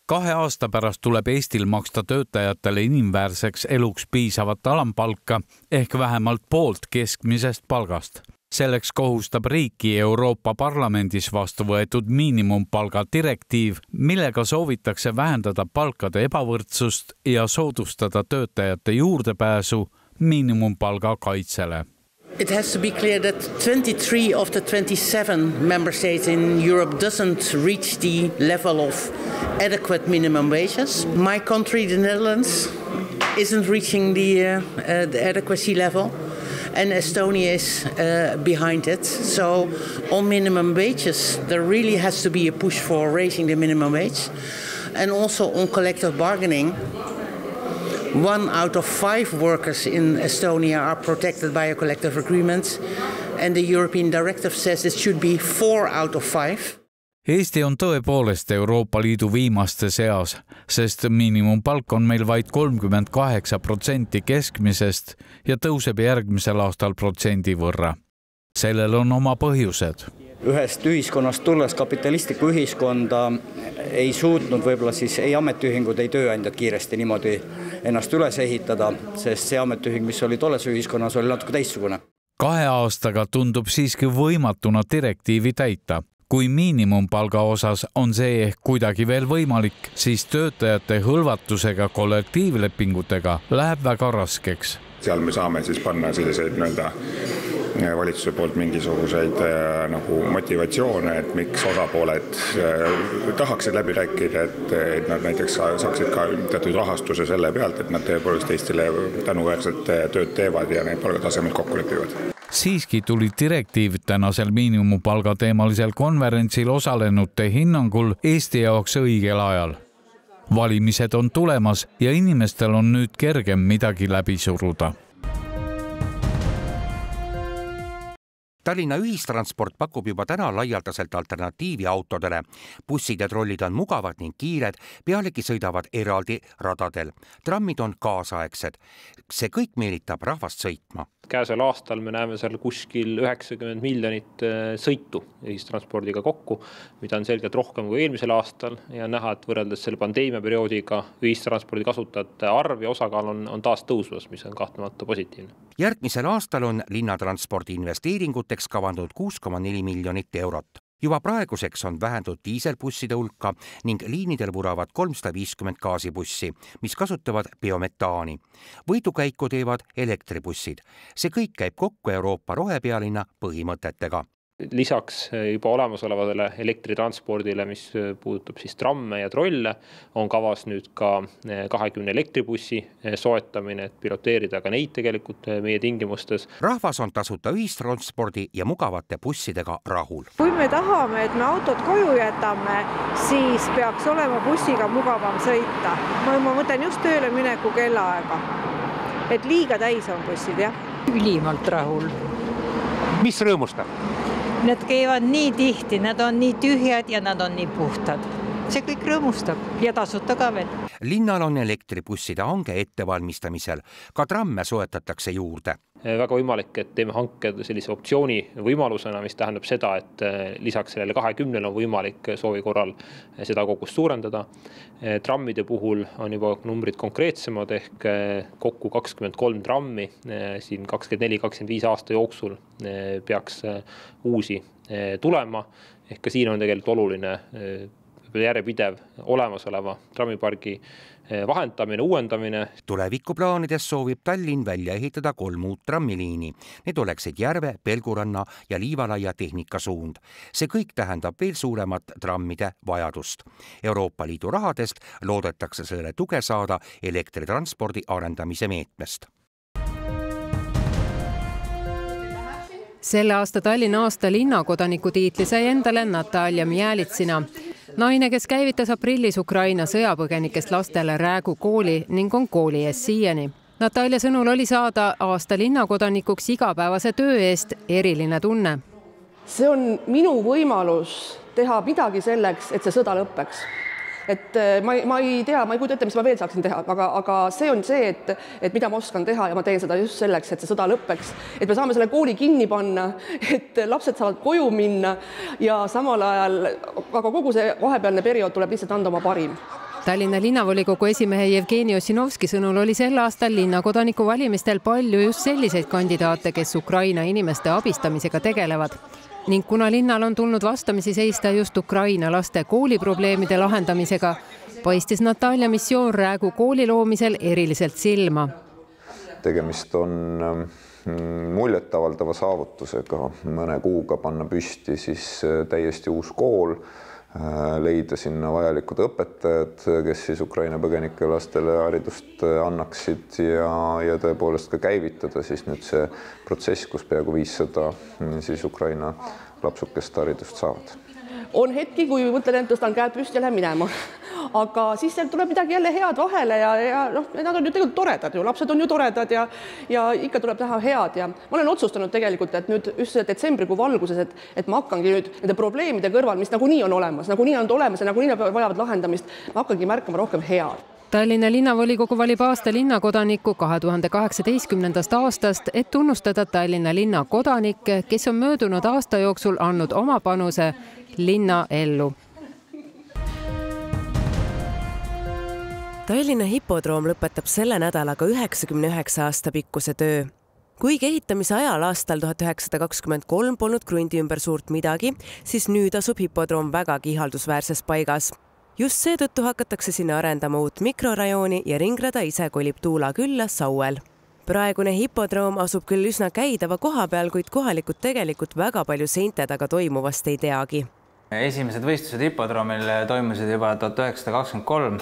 2 aasta pärast tuleb Eestil maksta töötajatele inimväärseks eluks piisavat alampalka ehk vähemalt poolt keskmisest palgast. Selleks kohustab riiki Euroopa Parlamendis vastu võetud miinimumpalga direktiiv, millega soovitakse vähendada palkade ebavõrdsust ja soodustada töötajate juurdepääsu miinimumpalga kaitsele. It has to be clear that 23 of the 27 member states in Europe doesn't reach the level of adequate minimum wages. My country, the Netherlands, isn't reaching the adequacy level, and Estonia is behind it. So on minimum wages, there really has to be a push for raising the minimum wage. And also on collective bargaining, 1 out of 5 workers in Estonia are protected by a collective agreement, and the European directive says it should be 4 out of 5. Eesti on tõepoolest Euroopa Liidu viimaste seas, sest miinimumpalk on meil vaid 38% keskmisest ja tõuseb järgmisel aastal protsendi võrra. Sellel on oma põhjused. Ühest ühiskonnast tulles kapitalistlikku ühiskonda ei suutnud võib-olla siis ei ametiühingud, ei tööandjad kiiresti niimoodi ennast üles ehitada, sest see ametiühing, mis oli tolles ühiskonnas, oli natuke teistsugune. 2 aastaga tundub siiski võimatuna direktiivi täita. Kui miinimumpalga osas on see ehk kuidagi veel võimalik, siis töötajate hõlvatusega kollektiivlepingutega läheb väga raskeks. Seal me saame siis panna selliseid valitsuse poolt mingisuguseid motivatsioone, et miks osapooled tahaksid läbi rääkida, et nad näiteks saaksid ka teatud rahastuse selle pealt, et nad tõepoolest Eestile tänuväärset tööd teevad ja need palgatasemel kokku lepivad. Siiski tuli direktiiv tänasel miinimumpalga teemalisel konverentsil osalenute hinnangul Eesti jaoks õigel ajal. Valimised on tulemas ja inimestel on nüüd kergem midagi läbi suruda. Tallinna ühistransport pakub juba täna laialdaselt alternatiivi autodele. Bussid ja trollid on mugavad ning kiired, pealegi sõidavad eraldi radadel. Trammid on kaasaegsed. See kõik meelitab rahvast sõitma. Käesoleval aastal me näeme seal kuskil 90 miljonit sõitu ühistranspordiga kokku, mida on selgelt rohkem kui eelmisel aastal ja näha, et võrreldes selle pandeemia perioodiga ühistranspordi kasutajate arv ja osakaal on taas tõusvas, mis on kahtlemata positiivne. Järgmisel aastal on linnatranspordi investeeringuteks kavandud 6,4 miljonit eurot. Juba praeguseks on vähendud diiselbusside hulka ning liinidel vuravad 350 gaasibussi, mis kasutavad biometaani. Võidukäiku teevad elektribussid. See kõik käib kokku Euroopa rohepealinna põhimõtetega. Lisaks juba olemasolevale elektritranspordile, mis puudutab siis tramme ja trolle, on kavas nüüd ka 20 elektribussi soetamine, et piloteerida ka neid tegelikult meie tingimustes. Rahvas on tasuta ühistranspordi ja mugavate bussidega rahul. Kui me tahame, et me autot koju jätame, siis peaks olema bussiga mugavam sõita. Ma mõtlen just tööle mineku kellaaega. Et liiga täis on bussid, jah? Ülimalt rahul. Mis rõõmustab? Need käivad nii tihti, nad on nii tühjad ja nad on nii puhtad. See kõik rõõmustab ja tasuta ka veel. Linnal on elektribusside hange ettevalmistamisel. Ka tramme soetatakse juurde. Väga võimalik, et teeme hanke sellise optsiooni võimalusena, mis tähendab seda, et lisaks sellele 20 on võimalik soovi korral seda kogust suurendada. Trammide puhul on juba numbrid konkreetsemad ehk kokku 23 trammi. Siin 24-25 aasta jooksul peaks uusi tulema. Ehk ka siin on tegelikult oluline järjepidev olemasoleva trammipargi vahendamine, uuendamine. Tulevikuplaanides soovib Tallinn välja ehitada 3 uut trammiliini. Need oleksid Järve, Pelguranna ja Liivalaia tehnikasuund. See kõik tähendab veel suuremat trammide vajadust. Euroopa Liidu rahadest loodetakse sellele tuge saada elektritranspordi arendamise meetmest. Selle aasta Tallinna aasta linnakodaniku tiitli sai endale Natalja Mjälitsina. Naine, kes käivitas aprillis Ukraina sõjapõgenikest lastele Räägu kooli ning on kooli ees siiani. Natalja sõnul oli saada aasta linnakodanikuks igapäevase töö eest eriline tunne. See on minu võimalus teha midagi selleks, et see sõda lõppeks. Et ma ei tea, ma ei kujuta ette, mis ma veel saaksin teha, aga see on see, et mida ma oskan teha ja ma teen seda just selleks, et see sõda lõppeks. Et me saame selle kooli kinni panna, et lapsed saavad koju minna ja samal ajal, aga kogu see vahepealne periood tuleb lihtsalt anda oma parim. Tallinna linnavolikogu esimehe Jevgeni Ossinovski sõnul oli sel aastal linnakodaniku valimistel palju just selliseid kandidaate, kes Ukraina inimeste abistamisega tegelevad. Ning kuna linnal on tulnud vastamisi seista just Ukraina laste kooliprobleemide lahendamisega, paistis Natalja missioon Räägu kooli loomisel eriliselt silma. Tegemist on muljetavaldava saavutusega mõne kuuga panna püsti siis täiesti uus kool, leida sinna vajalikud õpetajad, kes siis Ukraina põgenike lastele haridust annaksid ja tõepoolest ka käivitada siis nüüd see protsess, kus peaaegu 500 siis Ukraina lapsukest haridust saavad. On hetki, kui mõtlen, et tõstan käed püsti ja lähen minema. Aga siis tuleb midagi jälle head vahele ja nad on ju tegelikult toredad, lapsed on ju toredad ja ikka tuleb teha head ja ma olen otsustanud tegelikult, et nüüd just detsembrikuu valguses, et ma hakkangi nüüd nende probleemide kõrval, mis nagunii on olemas ja nagunii vajavad lahendamist, ma hakkangi märkama rohkem head. Tallinna linnavolikogu valib aasta linnakodanikku 2018. aastast, et tunnustada Tallinna linna kodanikke, kes on möödunud aasta jooksul andnud oma panuse linna ellu. Tallinna hipodroom lõpetab selle nädalaga 99 aasta pikkuse töö. Kuigi ehitamise ajal aastal 1923 polnud krundi ümber suurt midagi, siis nüüd asub hipodroom vägagi ihaldusväärses paigas. Just seetõttu hakatakse sinna arendama uut mikrorajooni ja ringrada ise kolib Tuula külla Sauel. Praegune hipodroom asub küll üsna käidava koha peal, kuid kohalikud tegelikult väga palju seinte taga toimuvast ei teagi. Esimesed võistlused hipodroomil toimusid juba 1923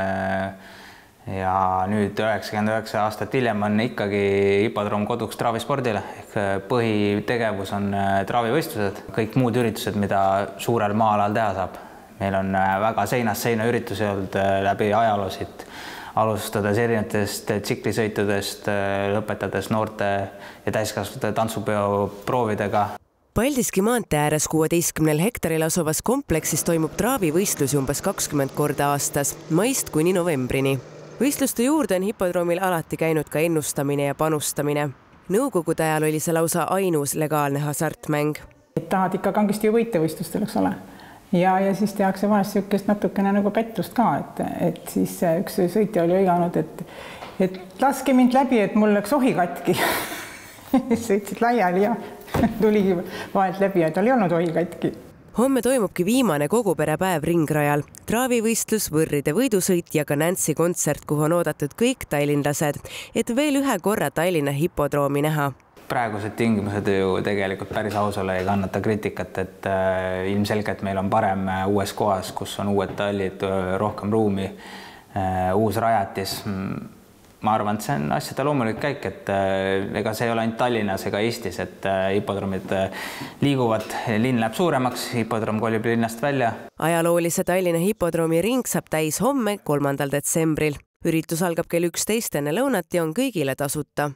ja nüüd 99 aastat hiljem on ikkagi hipodroom koduks traavispordile. Põhitegevus on traavivõistlused, kõik muud üritused, mida suurel maa-alal teha saab. Meil on väga seinast seina üritusi olnud läbi ajaloosid, alustades erinevatest tsiklisõitudest, lõpetades noorte ja täiskasvanute tantsupeo proovidega. Paldiski maantee ääres 16 hektaril asuvas kompleksis toimub traavivõistlusi umbes 20 korda aastas, maist kuni novembrini. Võistluste juurde on hipodroomil alati käinud ka ennustamine ja panustamine. Nõukogude ajal oli see lausa ainus legaalne hasartmäng. Tahad ikka kangesti ju võite võistlustel, eks ole. Ja siis tehakse vahest siukest natukene nagu pettust ka, et siis üks sõitja oli õiganud, et laske mind läbi, et mul läks ohi katki. Sõitsid laiali ja tuligi vahelt läbi ja tal ei olnud ohi katki. Homme toimubki viimane koguperepäev ringrajal. Traavivõistlus, võrride võidusõit ja ka Nancy kontsert, kuhu on oodatud kõik tallinlased, et veel ühe korra Tallinna hipodroomi näha. Praegused tingimused ju tegelikult päris ausale ei kannata kriitikat, et ilmselgelt meil on parem uues kohas, kus on uued tallid, rohkem ruumi, uus rajatis. Ma arvan, et see on asjade loomulik käik, et ega see ei ole ainult Tallinnas ega Eestis, et hipodroomid liiguvad, linn läheb suuremaks, hipodroom kolib linnast välja. Ajaloolise Tallinna hipodroomi ring saab täis homme 3. detsembril. Üritus algab kell 11 enne lõunat ja on kõigile tasuta.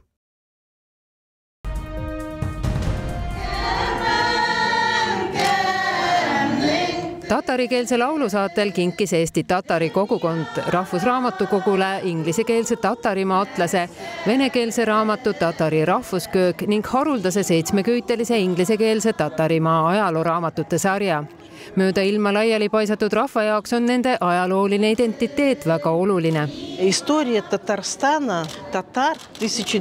Tatarikeelse laulusaatel kinkis Eesti tatari kogukond Rahvusraamatukogule inglisekeelse tatarimaa atlase, venekeelse raamatu Tatari rahvusköök ning haruldase 7-küütelise inglisekeelse tatarimaa ajalooraamatute sarja. Mööda ilma laiali paisatud rahva jaoks on nende ajalooline identiteet väga oluline. История Татарстана, татар в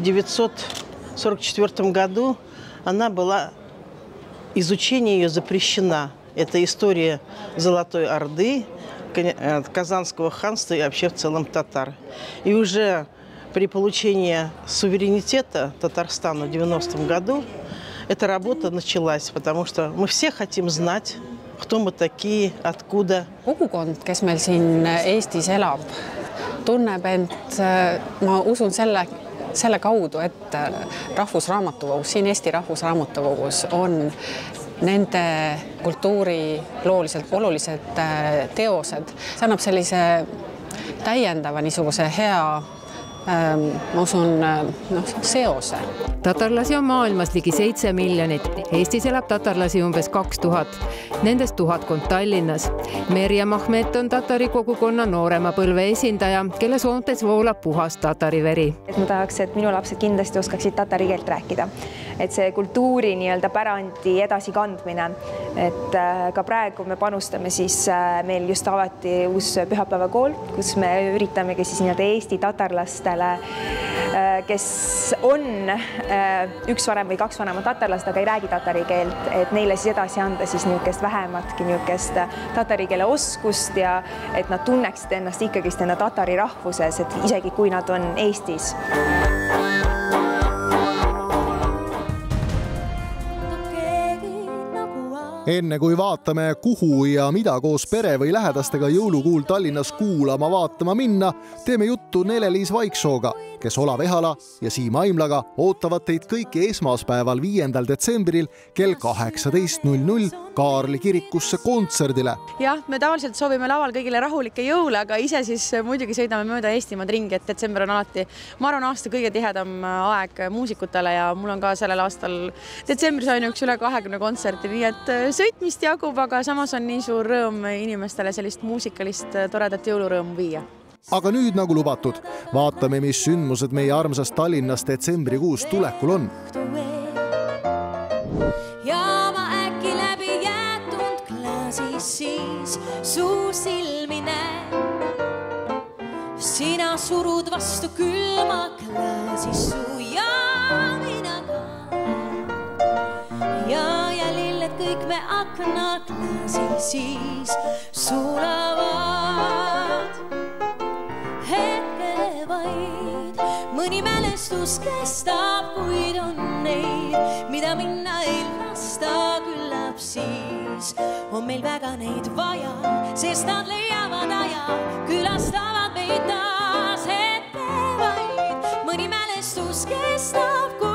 1944 году, она была, изучение ее запрещено. Это история Золотой Орды, Казанского ханства и вообще в целом татар. И уже при получении суверенитета Татарстана в 90-м году эта работа началась, потому что мы все хотим знать, кто мы такие, откуда. Kogukond, kes meil siin Eestis elab, tunneb end, ma usun selle kaudu, et Rahvusraamatukogus, siin Eesti Rahvusraamatukogus on nende kultuurilooliselt olulised teosed. See annab sellise täiendava niisuguse hea, ma usun, seose. Tatarlasi on maailmas ligi 7 miljonit. Eestis elab tatarlasi umbes 2000. Nendest 1000 Tallinnas. Merja Mahmet on tatari kogukonna noorema põlve esindaja, kelle soontes voolab puhas tatari veri. Ma tahaks, et minu lapsed kindlasti oskaksid tatari keelt rääkida. et see kultuuri nii-öelda pärandi edasikandmine. Et ka praegu me panustame siis, meil just avati uus pühapäevakool, kus me üritamegi siis nii-öelda Eesti tatarlastele, kes on üks vanem või kaks vanemat tatarlast, aga ei räägi tatari keelt, et neile siis edasi anda siis niisugust vähematki niisugust tatari keele oskust ja et nad tunneksid ennast ikkagist enda tatari rahvuses, et isegi kui nad on Eestis. Enne kui vaatame, kuhu ja mida koos pere või lähedastega jõulukuul Tallinnas kuulama vaatama minna, teeme juttu Nele-Liis Vaiksooga, kes Olav Ehala ja Siim Aimlaga ootavad teid kõiki esmaspäeval 5. detsembril kell 18.00 Kaarli kirikusse kontserdile. Jah, me tavaliselt soovime laval kõigile rahulikke jõule, aga ise siis muidugi sõidame mööda Eestimaad ringi, et detsember on alati, ma arvan, aasta kõige tihedam aeg muusikutele ja mul on ka sellel aastal detsembris ainuüksi üle 20 kontserti, nii et sõitmist jagub, aga samas on nii suur rõõm inimestele sellist muusikalist toredat jõulurõõmu viia. Aga nüüd nagu lubatud, vaatame, mis sündmused meie armsas Tallinnas detsembrikuus tulekul on. Ja ma äkki läbi jäetud klaasis siis su silmi näen. Sina surud vastu külma klaasis su ja mina ka. Ja lilled kõik me aknaklaasi siis sulavad. Hetke vaid, mõni mälestus kestab, kuid on neid, mida minna ei lasta, küllap siis on meil väga neid vaja, sest nad leiavad aja, külastavad meid taas. Hetke vaid, mõni mälestus kestab,